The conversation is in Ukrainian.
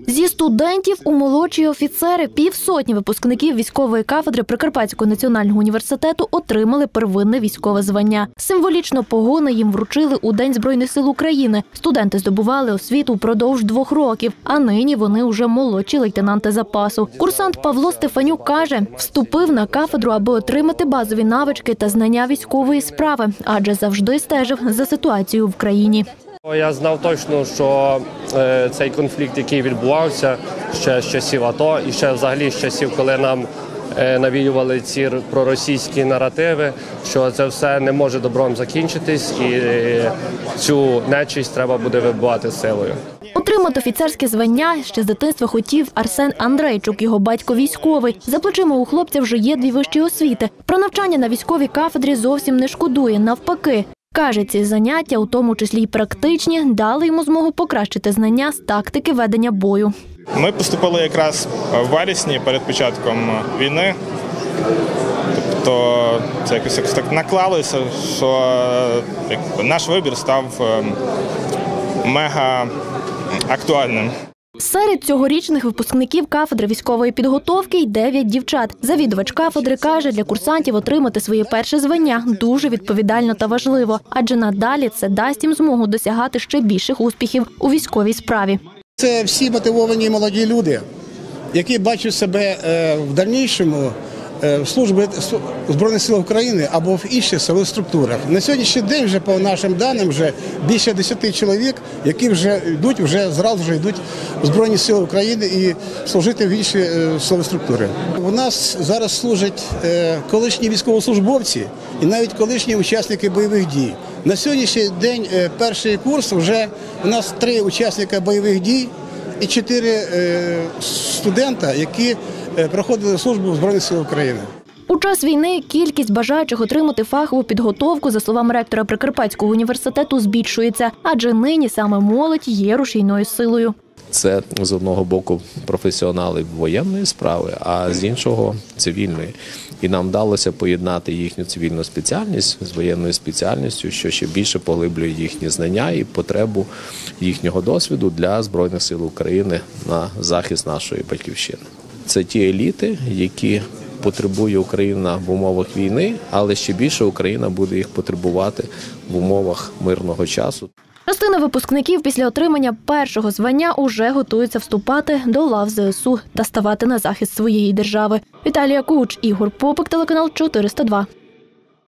Зі студентів у молодші офіцери півсотні випускників військової кафедри Прикарпатського національного університету отримали первинне військове звання. Символічно погони їм вручили у День Збройних сил України. Студенти здобували освіту впродовж 2 років, а нині вони уже молодші лейтенанти запасу. Курсант Павло Стефанюк каже, вступив на кафедру, аби отримати базові навички та знання військової справи, адже завжди стежив за ситуацією в країні. Я знав точно, що цей конфлікт, який відбувався ще з часів АТО і ще взагалі з часів, коли нам навіювали ці проросійські наративи, що це все не може добром закінчитись і цю нечисть треба буде вибивати силою. Отримати офіцерське звання ще з дитинства хотів Арсен Андрейчук, його батько військовий. За плечима у хлопця вже є 2 вищі освіти. Про навчання на військовій кафедрі зовсім не шкодує, навпаки. Каже, ці заняття, у тому числі й практичні, дали йому змогу покращити знання з тактики ведення бою. Ми поступили якраз в вересні перед початком війни. Тобто це якось так наклалося, що наш вибір став мега актуальним. Серед цьогорічних випускників кафедри військової підготовки й 9 дівчат. Завідувач кафедри каже, для курсантів отримати своє перше звання дуже відповідально та важливо, адже надалі це дасть їм змогу досягати ще більших успіхів у військовій справі. Це всі мотивовані молоді люди, які бачать себе в дальнійшому в службі Збройних сил України або в інших силових структурах. На сьогоднішній день, вже по нашим даним, вже більше 10 чоловік, які зразу йдуть в Збройні сили України і служити в інші силові структури. У нас зараз служать колишні військовослужбовці і навіть колишні учасники бойових дій. На сьогоднішній день перший курс вже у нас 3 учасника бойових дій і 4 студента, які проходили службу в Збройних сил України. У час війни кількість бажаючих отримати фахову підготовку, за словами ректора Прикарпатського університету, збільшується, адже нині саме молодь є рушійною силою. Це, з одного боку, професіонали воєнної справи, а з іншого – цивільної. І нам вдалося поєднати їхню цивільну спеціальність з воєнною спеціальністю, що ще більше поглиблює їхні знання і потребу їхнього досвіду для Збройних сил України на захист нашої батьківщини. Це ті еліти, які потребує Україна в умовах війни, але ще більше Україна буде їх потребувати в умовах мирного часу. Частина випускників після отримання першого звання уже готуються вступати до лав ЗСУ та ставати на захист своєї держави. Віталія Куч, Ігор Попик, телеканал 402.